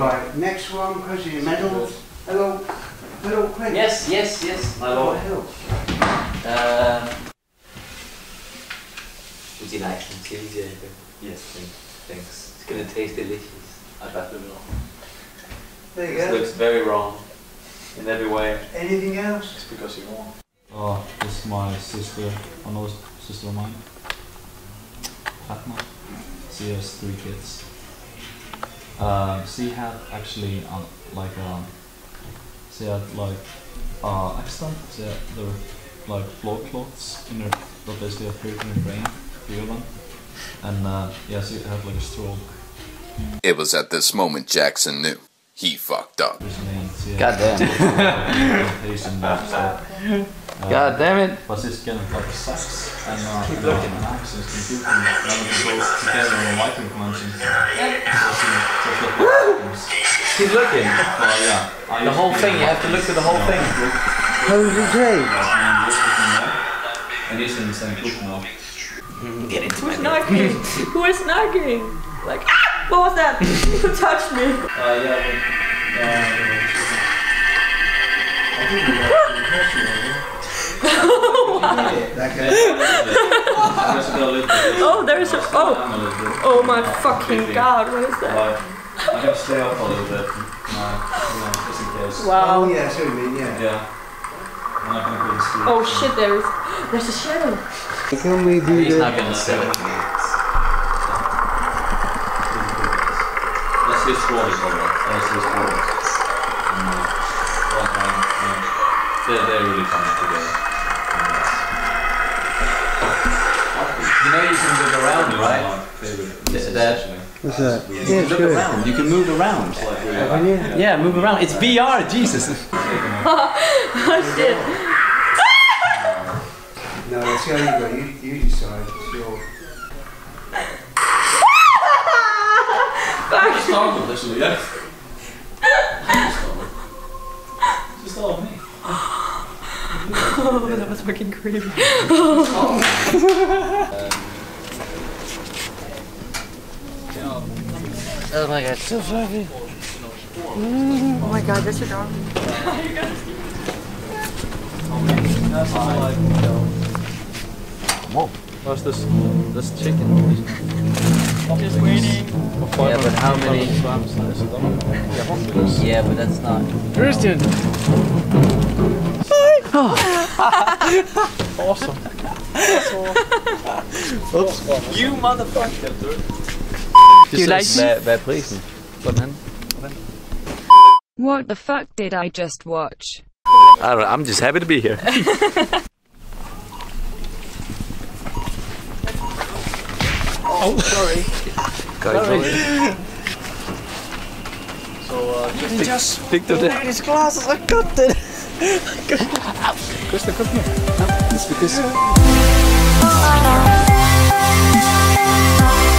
Right, next one, President Medals. Hello, hello, Craig. Yes, my lord. Would you like some tea, Jacob? Yes, thanks. It's gonna taste delicious. I bet it will. There you This go. looks very wrong in every way. Anything else? It's because you want. Oh, this is my sister, another sister of mine. Fatma. She has 3 kids. She had actually she had accident. There were like blood clots in her that basically appeared in her brain, 3 of them. And yeah, she had like a stroke. It was at this moment Jackson knew he fucked up. God damn. God damn it. But she's getting like sex and keep looking. And access computer and everything goes together in a micromansion. Keep looking. Well, yeah. The whole thing, you have to look at the whole thing. Holy Jay. And he's in the same group now. Get into Who's knocking? Who is knocking? Like, ah! What was that? Who touched me? Oh, there's a. Oh my fucking god, what is that? I have to stay up a little bit. Just in case. Wow. Oh, yeah, so you mean, yeah. Yeah. I'm not gonna go to sleep. Oh shit, there's a shadow. Can we do He's the... not gonna sell it. Let's do scrolls over. Let's do scrolls. One time, they're really fun together. You know you can move around, right? What's that? You can look around. You can move around. Yeah, move around. It's VR, Jesus. Oh shit. No, that's how you go. You decide. It's your... Startled, actually, yeah. Just all me. Oh, that was fucking creepy. Oh my god, so fluffy. Oh my god, that's your dog. Whoa. What's this chicken? Just waiting. Yeah, but how many? Yeah, but that's not. Christian! Awesome. Oops. You motherfucker. Do you like me? Vær prisen? Sådan. What the fuck did I just watch? I don't know, I'm just happy to be here. Oh, sorry. Sorry. So, just picked up his glasses, I got it! Krista, come here. No, it's because...